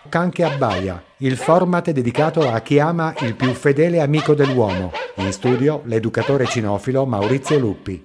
Can che abbaia, il format dedicato a chi ama il più fedele amico dell'uomo. In studio l'educatore cinofilo Maurizio Luppi.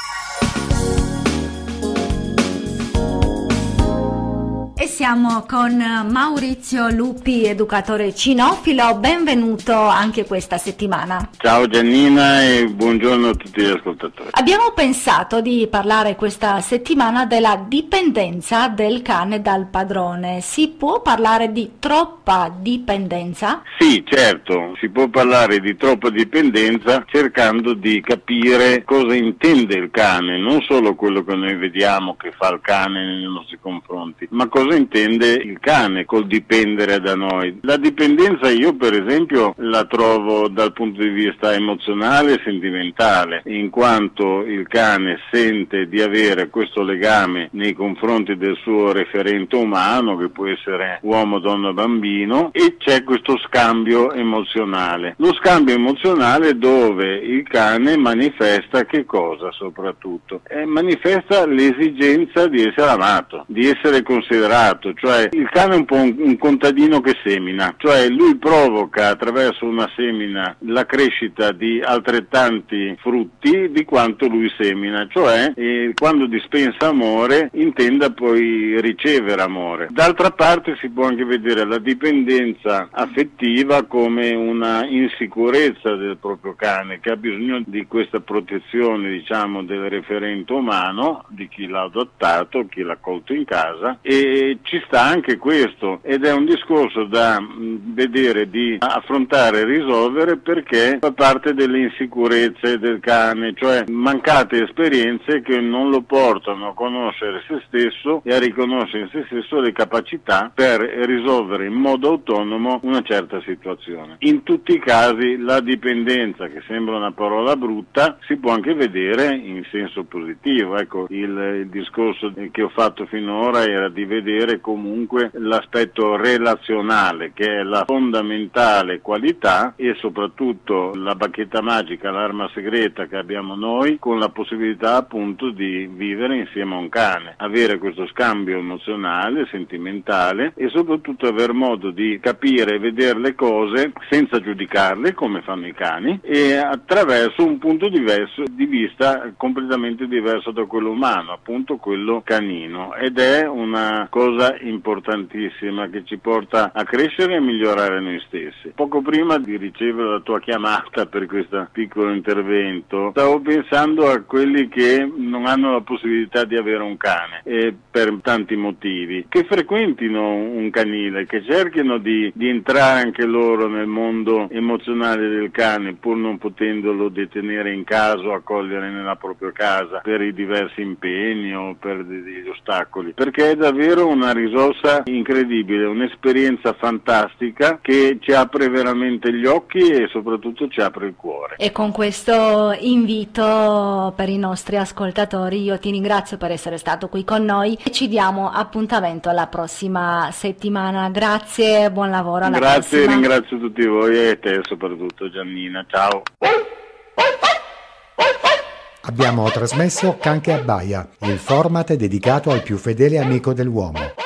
Siamo con Maurizio Luppi, educatore cinofilo, benvenuto anche questa settimana. Ciao Giannina e buongiorno a tutti gli ascoltatori. Abbiamo pensato di parlare questa settimana della dipendenza del cane dal padrone. Si può parlare di troppa dipendenza? Sì, certo, si può parlare di troppa dipendenza cercando di capire cosa intende il cane, non solo quello che noi vediamo che fa il cane nei nostri confronti, ma cosa intende il cane col dipendere da noi. La dipendenza io per esempio la trovo dal punto di vista emozionale e sentimentale, in quanto il cane sente di avere questo legame nei confronti del suo referente umano, che può essere uomo, donna, bambino, e c'è questo scambio emozionale. Lo scambio emozionale dove il cane manifesta che cosa soprattutto? Manifesta l'esigenza di essere amato, di essere considerato. Cioè il cane è un po' un contadino che semina, cioè lui provoca attraverso una semina la crescita di altrettanti frutti di quanto lui semina, cioè quando dispensa amore intenda poi ricevere amore. D'altra parte si può anche vedere la dipendenza affettiva come una insicurezza del proprio cane che ha bisogno di questa protezione, diciamo, del referente umano, di chi l'ha adottato, chi l'ha accolto in casa, e ci sta anche questo ed è un discorso da vedere, di affrontare e risolvere, perché fa parte delle insicurezze del cane, cioè mancate esperienze che non lo portano a conoscere se stesso e a riconoscere in se stesso le capacità per risolvere in modo autonomo una certa situazione. In tutti i casi la dipendenza, che sembra una parola brutta, si può anche vedere in senso positivo. Ecco, il discorso che ho fatto finora era di vedere comunque l'aspetto relazionale, che è la fondamentale qualità, e soprattutto la bacchetta magica, l'arma segreta che abbiamo noi, con la possibilità appunto di vivere insieme a un cane, avere questo scambio emozionale, sentimentale, e soprattutto aver modo di capire e vedere le cose senza giudicarle come fanno i cani, e attraverso un punto di vista completamente diverso da quello umano, appunto quello canino, ed è una cosa importantissima che ci porta a crescere e a migliorare noi stessi. Poco prima di ricevere la tua chiamata per questo piccolo intervento stavo pensando a quelli che non hanno la possibilità di avere un cane, e per tanti motivi, che frequentino un canile, che cerchino di entrare anche loro nel mondo emozionale del cane, pur non potendolo detenere in casa o accogliere nella propria casa per i diversi impegni o per degli ostacoli, perché è davvero una risorsa incredibile, un'esperienza fantastica che ci apre veramente gli occhi e soprattutto ci apre il cuore. E con questo invito per i nostri ascoltatori io ti ringrazio per essere stato qui con noi e ci diamo appuntamento alla prossima settimana. Grazie, buon lavoro, alla prossima. Grazie, ringrazio tutti voi e te soprattutto Giannina, ciao. Abbiamo trasmesso Can che abbaia, il format dedicato al più fedele amico dell'uomo.